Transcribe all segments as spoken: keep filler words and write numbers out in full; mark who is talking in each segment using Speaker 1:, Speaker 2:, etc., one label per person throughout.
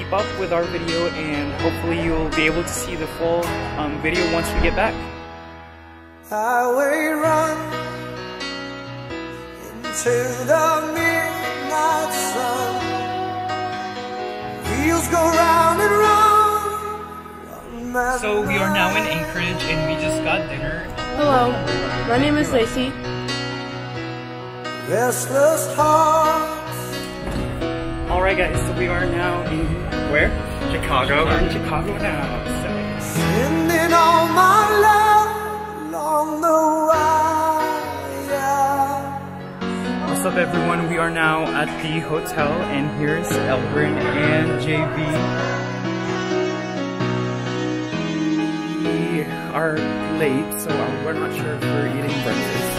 Speaker 1: keep up with our video, and hopefully you'll be able to see the full um, video once we get back.
Speaker 2: Highway run into the midnight sun. Wheels go round and round.
Speaker 1: So we are now in Anchorage and we just got dinner.
Speaker 3: Hello, my name is Lacey.
Speaker 2: Restless hearts.
Speaker 1: Alright guys, so we are now in where? Chicago. We're in Chicago now. So.
Speaker 2: Sending all my love along the wire.
Speaker 1: What's up everyone? We are now at the hotel and here's Elbrin and J B. We are late, so we're not sure if we're eating breakfast.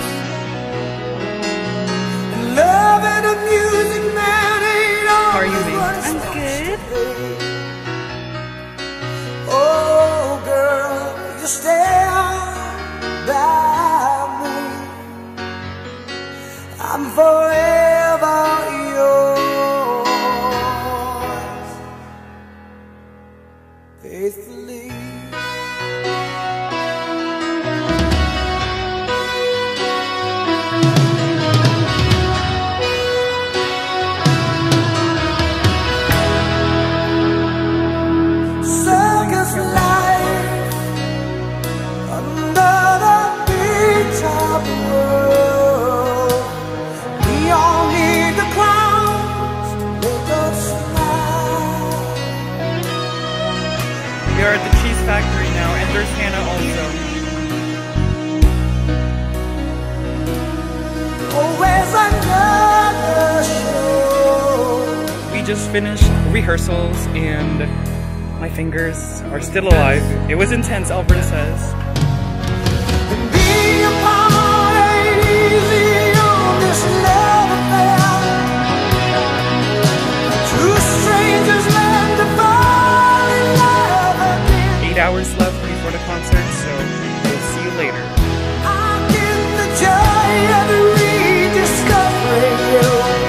Speaker 2: Love and a music man ain't all.
Speaker 1: How are you, babe?
Speaker 3: I'm good.
Speaker 2: Oh girl, you stand by me. I'm forever yours, faithfully.
Speaker 1: We are at the cheese factory now, and there's Hannah also.
Speaker 2: Always another show.
Speaker 1: We just finished rehearsals and my fingers are still alive. It was intense, Alberta says.
Speaker 2: Being apart ain't easy on this love affair. Two strangers learn to fall in love again.
Speaker 1: Eight hours left before the concert, so we'll see you later.
Speaker 2: I get the joy of rediscovering you.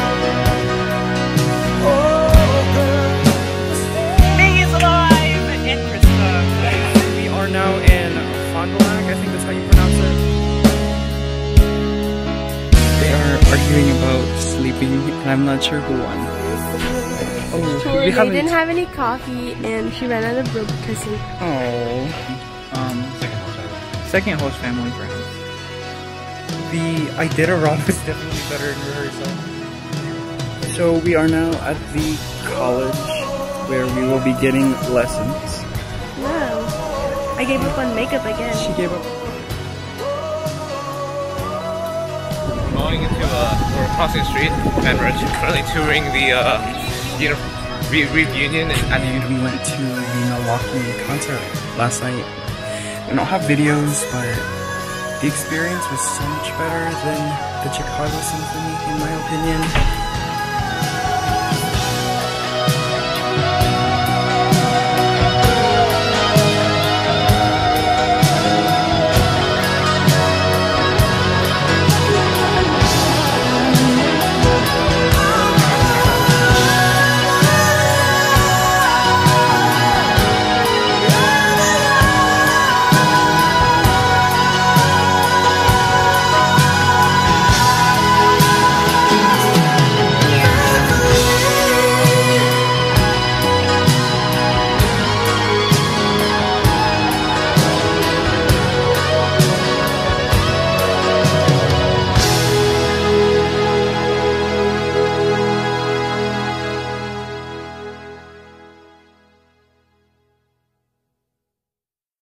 Speaker 2: Oh, girl.
Speaker 1: May is alive! And Krista. We are now in Fond du Lac, I think that's how you pronounce it. They are arguing about sleeping, and I'm not sure who won. Oh,
Speaker 3: Tori,
Speaker 1: we
Speaker 3: they
Speaker 1: haven't.
Speaker 3: didn't have any coffee and she ran out of rope kissing.
Speaker 1: Oh, um, second host family friends. The Iditarod was definitely better in rehearsal. So we are now at the college where we will be getting lessons.
Speaker 3: Wow. I gave up on makeup again.
Speaker 1: She gave up.
Speaker 4: Going into, uh, we're crossing the street and we're currently touring the, uh, you know, re reunion and,
Speaker 1: And we went to the Milwaukee concert last night. I don't have videos, but the experience was so much better than the Chicago Symphony, in my opinion.